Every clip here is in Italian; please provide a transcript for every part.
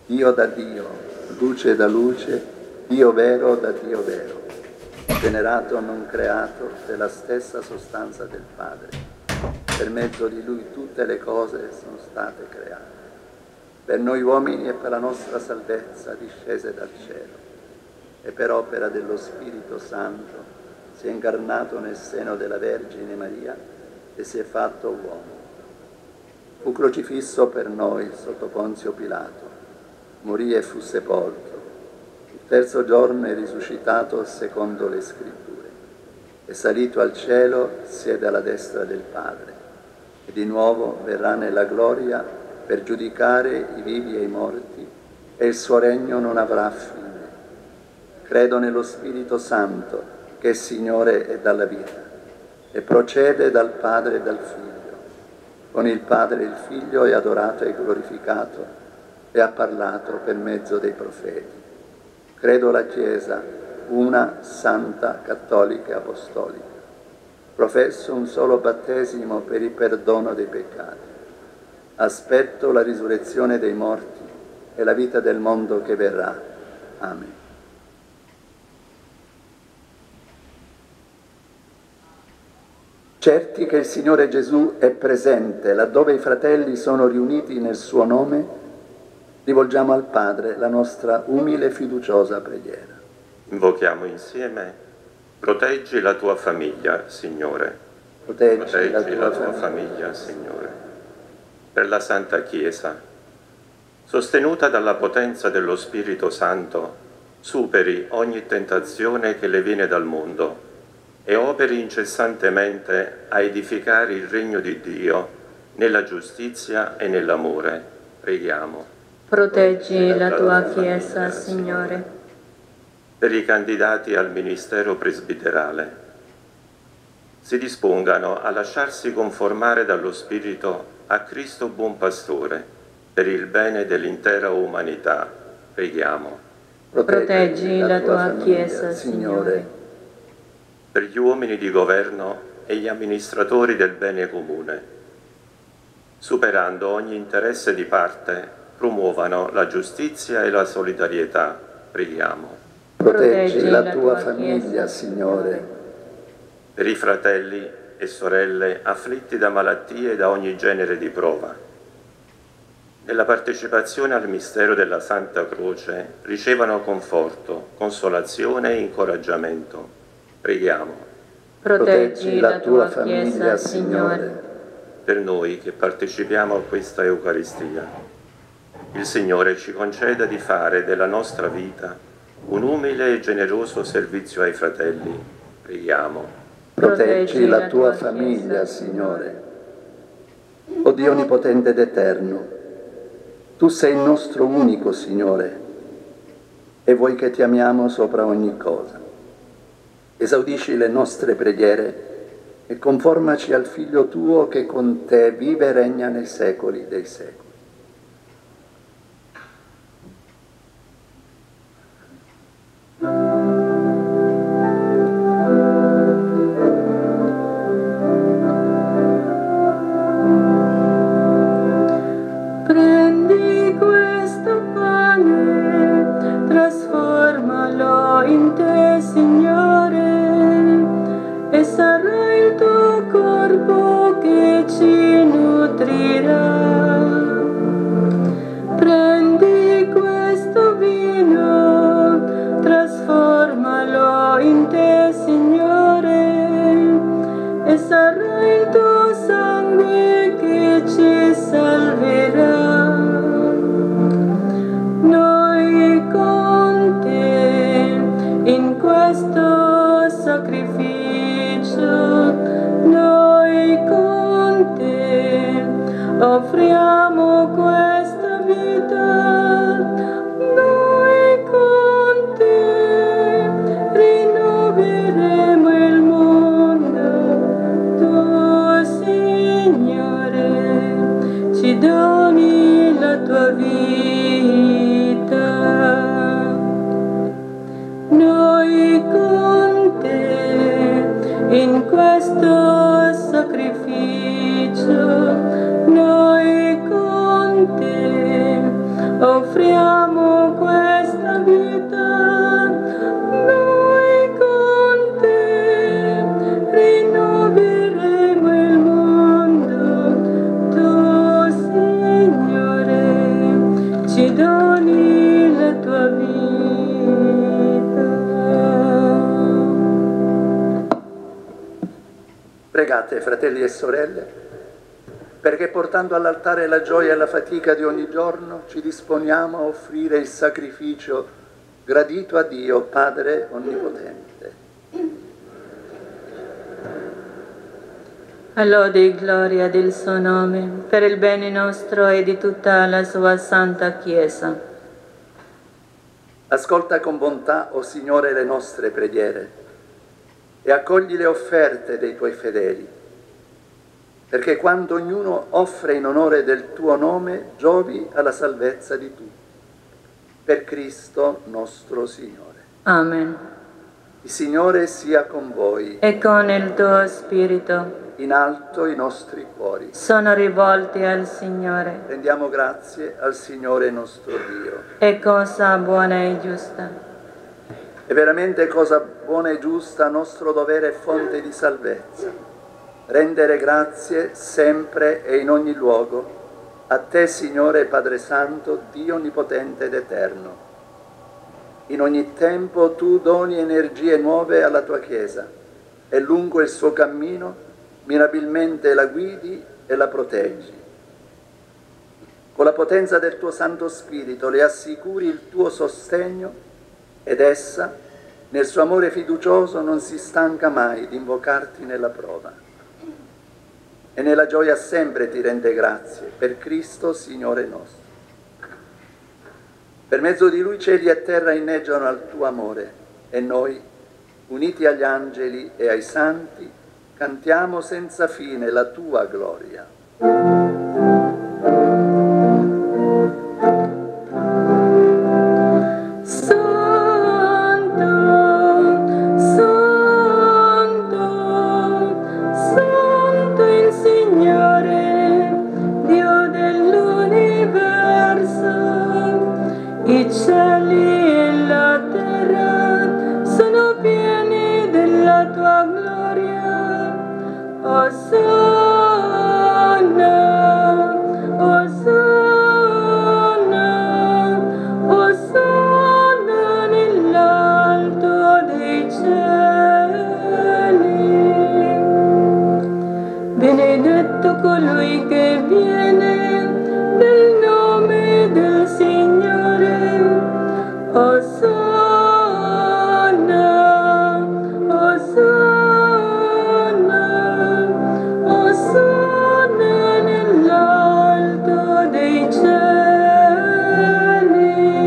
Dio da Dio, luce da luce, Dio vero da Dio vero, generato non creato della stessa sostanza del Padre. Per mezzo di Lui tutte le cose sono state create. Per noi uomini e per la nostra salvezza discese dal cielo e per opera dello Spirito Santo si è incarnato nel seno della Vergine Maria e si è fatto uomo. Fu crocifisso per noi sotto Ponzio Pilato, morì e fu sepolto. Il terzo giorno è risuscitato secondo le Scritture. È salito al cielo, siede alla destra del Padre e di nuovo verrà nella gloria per giudicare i vivi e i morti e il suo regno non avrà fine. Credo nello Spirito Santo, che è Signore e dalla vita, e procede dal Padre e dal Figlio. Con il Padre e il Figlio è adorato e glorificato e ha parlato per mezzo dei profeti. Credo la Chiesa, una, santa, cattolica e apostolica. Professo un solo battesimo per il perdono dei peccati. Aspetto la risurrezione dei morti e la vita del mondo che verrà. Amen. Certi che il Signore Gesù è presente laddove i fratelli sono riuniti nel suo nome, rivolgiamo al Padre la nostra umile e fiduciosa preghiera. Invochiamo insieme: proteggi la tua famiglia, Signore. Proteggi la tua famiglia, Signore. Per la Santa Chiesa, sostenuta dalla potenza dello Spirito Santo, superi ogni tentazione che le viene dal mondo e operi incessantemente a edificare il regno di Dio nella giustizia e nell'amore. Preghiamo. Proteggi la tua Chiesa, Signore. Per i candidati al ministero presbiterale, si dispongano a lasciarsi conformare dallo Spirito a Cristo buon pastore per il bene dell'intera umanità. Preghiamo. Proteggi la tua Chiesa, Signore. Per gli uomini di governo e gli amministratori del bene comune, superando ogni interesse di parte, promuovano la giustizia e la solidarietà. Preghiamo. Proteggi la tua famiglia, Signore. Per i fratelli e sorelle afflitti da malattie e da ogni genere di prova, nella partecipazione al mistero della Santa Croce ricevano conforto, consolazione e incoraggiamento. Preghiamo. Proteggi la tua famiglia, Signore. Per noi che partecipiamo a questa Eucaristia, il Signore ci conceda di fare della nostra vita un umile e generoso servizio ai fratelli. Preghiamo. Proteggi la tua famiglia, Signore. O Dio onnipotente ed eterno, tu sei il nostro unico Signore e vuoi che ti amiamo sopra ogni cosa. Esaudisci le nostre preghiere e conformaci al Figlio tuo che con te vive e regna nei secoli dei secoli. Prendi questo pane, trasformalo in te, Signore, e sarà il tuo corpo che ci nutrirà. ci doni la tua vita. Pregate, fratelli e sorelle, perché portando all'altare la gioia e la fatica di ogni giorno ci disponiamo a offrire il sacrificio gradito a Dio, Padre Onnipotente. A lode e gloria del suo nome, per il bene nostro e di tutta la sua santa Chiesa. Ascolta con bontà, o Signore, le nostre preghiere e accogli le offerte dei tuoi fedeli, perché quando ognuno offre in onore del tuo nome, giovi alla salvezza di tutti. Per Cristo nostro Signore. Amen. Il Signore sia con voi. E con il tuo spirito. In alto i nostri cuori. Sono rivolti al Signore. Rendiamo grazie al Signore nostro Dio. È cosa buona e giusta. È veramente cosa buona e giusta, nostro dovere e fonte di salvezza. Rendere grazie sempre e in ogni luogo a te, Signore Padre Santo, Dio Onnipotente ed Eterno. In ogni tempo tu doni energie nuove alla tua Chiesa e lungo il suo cammino mirabilmente la guidi e la proteggi. Con la potenza del tuo Santo Spirito le assicuri il tuo sostegno ed essa, nel suo amore fiducioso, non si stanca mai di invocarti nella prova. E nella gioia sempre ti rende grazie, per Cristo Signore nostro. Per mezzo di Lui cieli e terra inneggiano al tuo amore e noi, uniti agli angeli e ai santi, cantiamo senza fine la tua gloria. I cieli e la terra sono pieni della tua gloria. Osanna, Osanna, Osanna nell'alto dei cieli. Benedetto colui che viene nel nome del Signore. Osanna, Osanna, Osanna nell'alto dei cieli.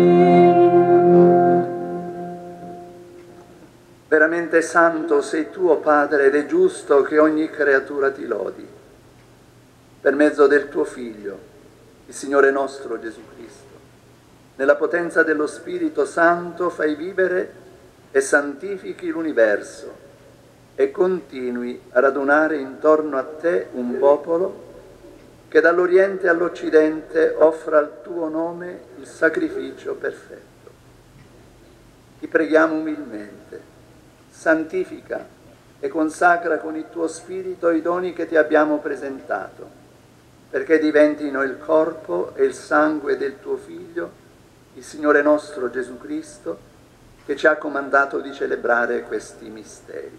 Veramente santo sei tu, o Padre, ed è giusto che ogni creatura ti lodi. Per mezzo del tuo Figlio, il Signore nostro Gesù Cristo, nella potenza dello Spirito Santo fai vivere e santifichi l'universo e continui a radunare intorno a te un popolo che dall'Oriente all'Occidente offra al tuo nome il sacrificio perfetto. Ti preghiamo umilmente, santifica e consacra con il tuo Spirito i doni che ti abbiamo presentato, perché diventino il corpo e il sangue del tuo Figlio, il Signore nostro Gesù Cristo, che ci ha comandato di celebrare questi misteri.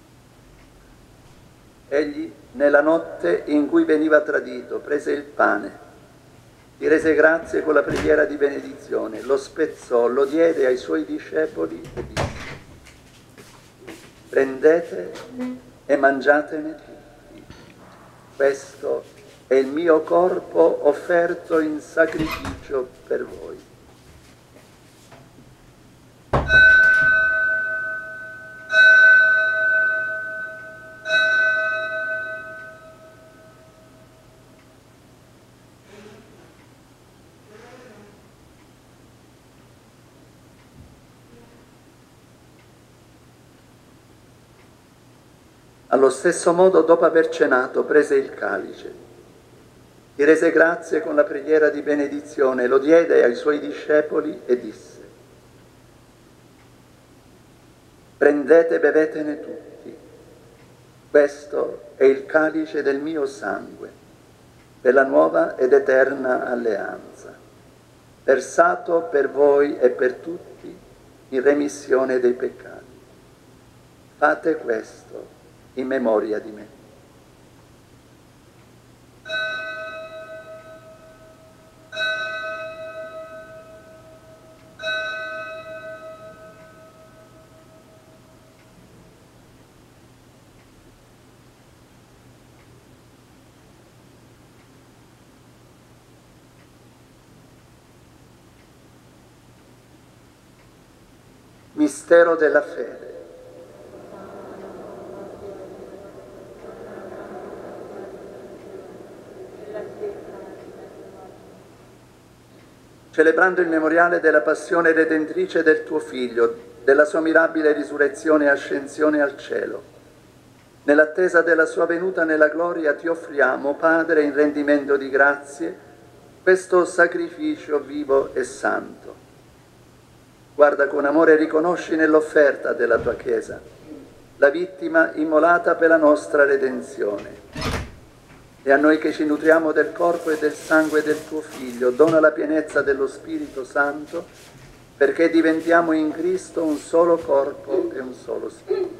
Egli, nella notte in cui veniva tradito, prese il pane, ti rese grazie con la preghiera di benedizione, lo spezzò, lo diede ai suoi discepoli e disse: prendete e mangiatene tutti. Questo è il mio corpo offerto in sacrificio per voi. Allo stesso modo, dopo aver cenato, prese il calice, ti rese grazie con la preghiera di benedizione, lo diede ai suoi discepoli e disse: prendete e bevetene tutti, questo è il calice del mio sangue, per la nuova ed eterna alleanza. versato per voi e per tutti in remissione dei peccati. Fate questo in memoria di me. Mistero della fede. Celebrando il memoriale della passione redentrice del tuo Figlio, della sua mirabile risurrezione e ascensione al cielo, nell'attesa della sua venuta nella gloria ti offriamo, Padre, in rendimento di grazie, questo sacrificio vivo e santo. Guarda con amore e riconosci nell'offerta della tua Chiesa la vittima immolata per la nostra redenzione. E a noi che ci nutriamo del corpo e del sangue del tuo Figlio, dona la pienezza dello Spirito Santo, perché diventiamo in Cristo un solo corpo e un solo spirito.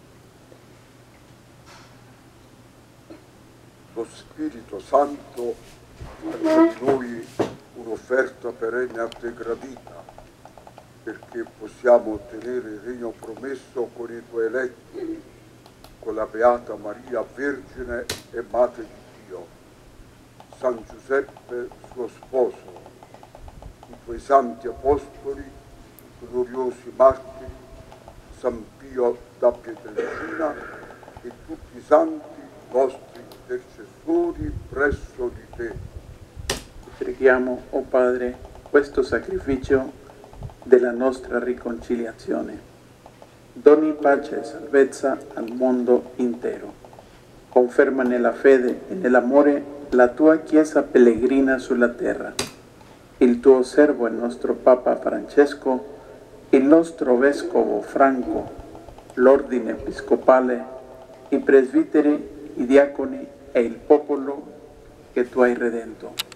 Lo Spirito Santo faccia di noi un'offerta perenne a te gradita, perché possiamo ottenere il regno promesso con i tuoi eletti, con la Beata Maria, Vergine e Madre di Dio, San Giuseppe, suo sposo, i tuoi santi apostoli, i gloriosi martiri, San Pio da Pietrelcina e tutti i santi nostri intercessori presso di te. Preghiamo, o Padre, questo sacrificio della nostra riconciliazione. Doni pace e salvezza al mondo intero. Conferma nella fede e nell'amore la tua Chiesa pellegrina sulla terra. Il tuo servo e nostro Papa Francesco, il nostro Vescovo Franco, l'Ordine Episcopale, i presbiteri, i diaconi e il popolo che tu hai redento.